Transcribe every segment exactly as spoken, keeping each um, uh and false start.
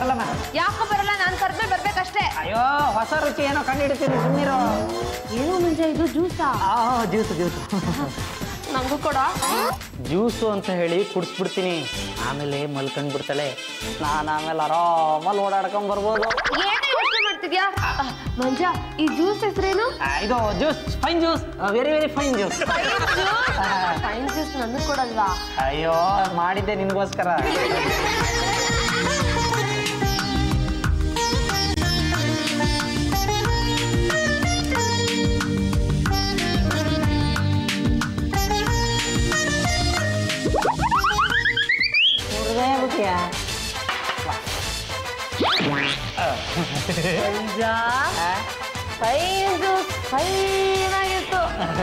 ಬರಲ್ಲಮ್ಮ. ಯಾಕೋ ಬರಲ್ಲ, ನಾನು ಕರ್ಮೆ ಬರ್ಬೇಕಷ್ಟೇ. ಅಯ್ಯೋ ಹೊಸ ರುಚಿ ಏನೋ ಕಂಡಿಡ್ತೀನಿ ಸುಮ್ಮನಿರೋ. ಏನೋ ಮುಂಜ ಇದು ಜ್ಯೂಸಾ? ಜ್ಯೂಸು ಜ್ಯೂಸು ನಂಗೂ ಕೊಡ. ಜ್ಯೂಸು ಅಂತ ಹೇಳಿ ಕುಡಿಸ್ಬಿಡ್ತೀನಿ, ಆಮೇಲೆ ಮಲ್ಕೊಂಡ್ ಬಿಡ್ತಾಳೆ. ನಾನು ಆಮೇಲೆ ಆರಾಮಲ್ಲಿ ಓಡಾಡ್ಕೊಂಡ್ ಬರ್ಬೋದು. ಏನು ಯೋಚನೆ ಮಾಡ್ತಿದ್ಯಾ ಮಂಜ? ಈ ಜ್ಯೂಸ್ ಹೆಸರೇನು? ಇದು juice fine juice, very very fine juice. Fine juice ನನಗೆ ಕೊಡಲ್ವಾ? ಅಯ್ಯೋ ಮಾಡಿದ್ದೆ ನಿನ್ಗೋಸ್ಕರ. ಫೈನ್ ಜ್ಯೂಸ್ ಫೈನ್ ಆಗಿತ್ತು.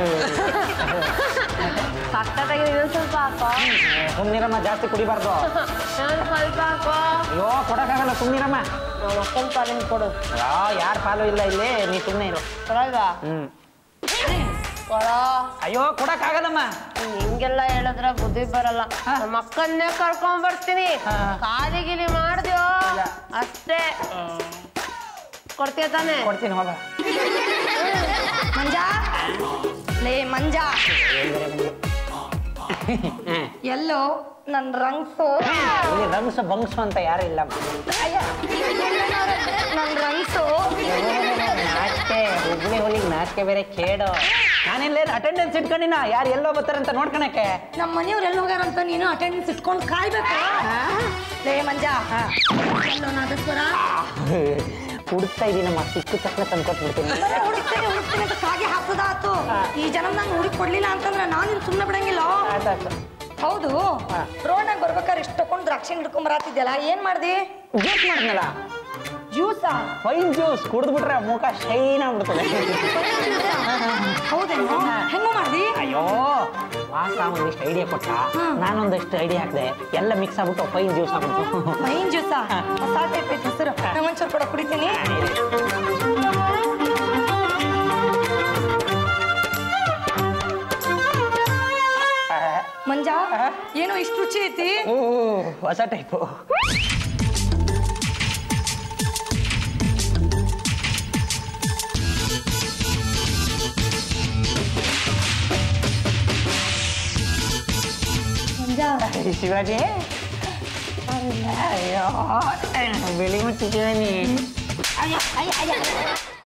ಸಕ್ಕತ್ತಾಗಿ ಇನ್ನೊಂದು ಸ್ವಲ್ಪ ಹಾಕೋ. ಸುಮ್ನಿರಮ್ಮ, ಜಾಸ್ತಿ ಕುಡಿಬಾರ್ದು. ಇನ್ನೊಂದು ಸ್ವಲ್ಪ ಹಾಕೋ. ಅಯ್ಯೋ ಕೊಡಕ್ಕಾಗಲ್ಲ, ಸುಮ್ನಿರಮ್ಮ. ನಮ್ಮ ಅಕ್ಕನ ಪಾಲಿನ ಕೊಡು. ಯಾರ ಪಾಲು ಇಲ್ಲ ಇಲ್ಲಿ, ನೀ ಸುಮ್ಮನೆ ಇರು. ಕೊಡಲ್ವಾ? ಹ್ಮ್ ಕೊಡೋ. ಅಯ್ಯೋ ಕೊಡಕ್ಕಾಗಲ್ಲಮ್ಮ. ಹಿಂಗೆಲ್ಲ ಹೇಳಿದ್ರೆ ಬುದ್ಧಿ ಬರಲ್ಲ. ನಮ್ಮ ಅಕ್ಕನ್ನೇ ಕರ್ಕೊಂಡ್ ಬರ್ತೀನಿ. ಖಾಲಿ ಗಿಲಿ ಮಾಡ್ದ್ಯೋ ಅಷ್ಟೇ. ಕೊಡ್ತೀಯ ತಾನೆ? ಕೊಡ್ತೀನಿ ಹೋಗ. ಮಂಜ ಲೇ ಮಂಜ, ಎಲ್ಲೋ ನನ್ ರಂಗ್ಸು. ಇಲ್ಲಿ ರಂಗ್ಸು ಬಂಗ್ಸು ಅಂತ ಯಾರು ಇಲ್ಲ. ನನ್ ರಂಗ್ಸು ನಾಚಿಕೆ, ಹುಬ್ಳಿ ಹುಲಿಗೆ ನಾಚಿಕೆ ಬೇರೆ ಕೇಡು. ನಾನೆಲ್ಲೇನು ಅಟೆಂಡೆನ್ಸ್ ಇಟ್ಕೊಂಡಿನ, ಯಾರು ಎಲ್ಲೋ ಬರ್ತಾರಂತ ನೋಡ್ಕೊಳಕ್ಕೆ. ನಮ್ಮ ಮನೆಯವ್ರು ಎಲ್ಲ ಹೋಗ್ಯಾರಂತ ನೀನು ಅಟೆಂಡೆನ್ಸ್ ಇಟ್ಕೊಂಡು ಕಾಯ್ಬೇಕು. ಲೇ ಮಂಜ, ಎಲ್ಲೋ ನಾದಸ್ವರ ಹುಡುಕ್ತಾ ಇದೀನಮ್ಮ, ಸಿಕ್ಕು ತಕ್ಷಣ ತಂದ್ಕೊಟ್ಬಿಡ್ತೀನಿ. ಹುಡುಕ್ತೇನೆ ಹುಡುಕ್ತೇನೆ ಅಂತ ಕಾಗೆ ಹಾಕೋದ ಆತು. ಈ ಜನ ನಂಗೆ ಹುಡುಕ್ ಕೊಡ್ಲಿಲ್ಲ ಅಂತಂದ್ರೆ ನಾನು ಸುಮ್ಮನೆ ಬಿಡಂಗಿಲ್ಲ. ಹೌದು, ರೋಡ್ನಾಗ ಬರ್ಬೇಕಾದ್ರೆ ಇಷ್ಟು ತಗೊಂಡು ದ್ರಾಕ್ಷಿ ಹಿಡ್ಕೊಂಡ್ ಬರತ್ತಿದ್ಯಲ್ಲ, ಏನ್ ಮಾಡ್ದಿ? ಜ್ಯೂಸ್ ಮಾಡಿದ್ನಲ್ಲ. ಜ್ಯೂಸಾ? ಫೈನ್ ಜ್ಯೂಸ್ ಕುಡಿದ್ಬಿಟ್ರೆ ಮುಖ ಶೈನ್ ಆಗ್ಬಿಡ್ತದೆ. ಹೌದೇನು? ಹೆಂಗೋ ಮಾಡ್ದಿ? ಅಯ್ಯೋ ವಾಸ ಒಂದಿಷ್ಟು ಐಡಿಯಾ ಕೊಟ್ಟ, ನಾನೊಂದಷ್ಟು ಐಡಿಯಾ ಹಾಕಿದೆ, ಎಲ್ಲ ಮಿಕ್ಸ್ ಆಗ್ಬಿಟ್ಟು ಫೈನ್ ಜ್ಯೂಸ್ ಆಗ್ಬಿಟ್ಟು. ಫೈನ್ ಜ್ಯೂಸಾ? ಹೊಸ ಟೈಪ್ ಐತೆ ಹೆಸರು. ನಾನು ಒಂಚೂರು ಕೂಡ ಕುಡಿತೀನಿ. ಮಂಜ, ಏನೋ ಇಷ್ಟು ರುಚಿ ಐತಿ. ಓ ಹೊಸ ಟೈಪು. ಶಿವಾಜಿ, ಅಯ್ಯೋ ಬಿಳಿ ಮುಚ್ಚಿದ್ದೀನಿ.